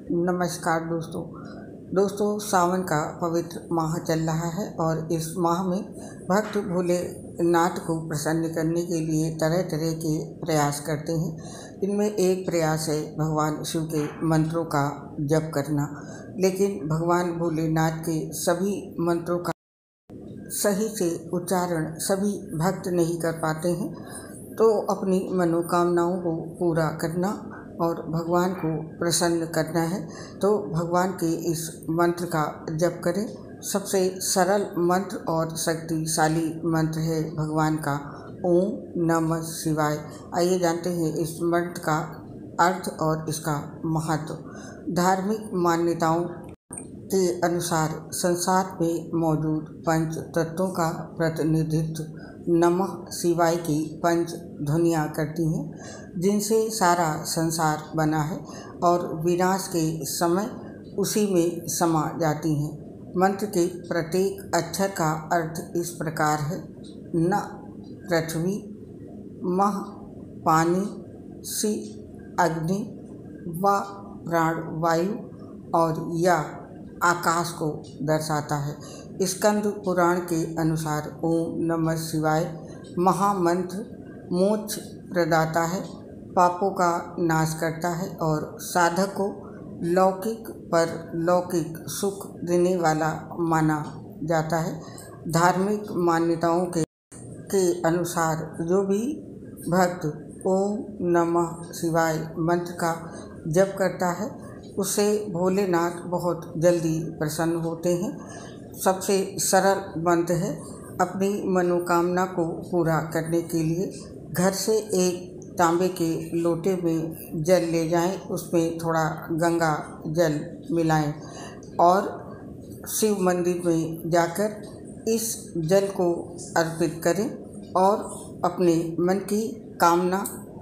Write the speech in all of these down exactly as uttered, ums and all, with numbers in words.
नमस्कार दोस्तों दोस्तों सावन का पवित्र माह चल रहा है और इस माह में भक्त भोलेनाथ को प्रसन्न करने के लिए तरह तरह के प्रयास करते हैं। इनमें एक प्रयास है भगवान शिव के मंत्रों का जप करना, लेकिन भगवान भोलेनाथ के सभी मंत्रों का सही से उच्चारण सभी भक्त नहीं कर पाते हैं। तो अपनी मनोकामनाओं को पूरा करना और भगवान को प्रसन्न करना है तो भगवान के इस मंत्र का जप करें। सबसे सरल मंत्र और शक्तिशाली मंत्र है भगवान का ओम नमः शिवाय। आइए जानते हैं इस मंत्र का अर्थ और इसका महत्व। धार्मिक मान्यताओं के अनुसार संसार में मौजूद पंच तत्वों का प्रतिनिधित्व नमः शिवाय की पंच ध्वनियाँ करती हैं, जिनसे सारा संसार बना है और विनाश के समय उसी में समा जाती हैं। मंत्र के प्रत्येक अक्षर का अर्थ इस प्रकार है। न पृथ्वी, मह पानी, सी अग्नि, व प्राण वायु और या आकाश को दर्शाता है। स्कंद पुराण के अनुसार ओम नमः शिवाय महामंत्र मोक्ष प्रदाता है, पापों का नाश करता है और साधक को लौकिक पर लौकिक सुख देने वाला माना जाता है। धार्मिक मान्यताओं के के अनुसार जो भी भक्त ओम नमः शिवाय मंत्र का जप करता है उससे भोलेनाथ बहुत जल्दी प्रसन्न होते हैं। सबसे सरल मंत्र है। अपनी मनोकामना को पूरा करने के लिए घर से एक तांबे के लोटे में जल ले जाएं, उसमें थोड़ा गंगा जल मिलाएं और शिव मंदिर में जाकर इस जल को अर्पित करें और अपने मन की कामना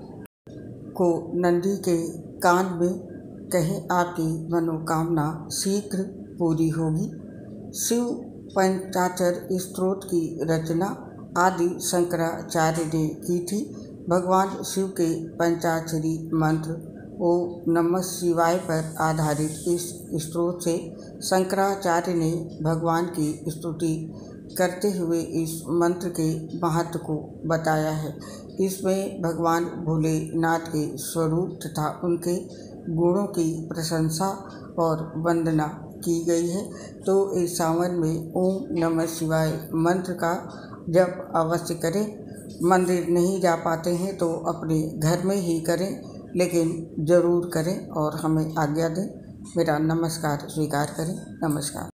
को नंदी के कान में कहें, आपकी मनोकामना शीघ्र पूरी होगी। शिव पंचाक्षर स्तोत्र की रचना आदि शंकराचार्य ने की थी। भगवान शिव के पंचाक्षरी मंत्र ओम नमः शिवाय पर आधारित इस स्तोत्र से शंकराचार्य ने भगवान की स्तुति करते हुए इस मंत्र के महत्व को बताया है। इसमें भगवान भोलेनाथ के स्वरूप तथा उनके गुणों की प्रशंसा और वंदना की गई है। तो इस सावन में ओम नमः शिवाय मंत्र का जप अवश्य करें। मंदिर नहीं जा पाते हैं तो अपने घर में ही करें, लेकिन ज़रूर करें और हमें आज्ञा दें। मेरा नमस्कार स्वीकार करें। नमस्कार।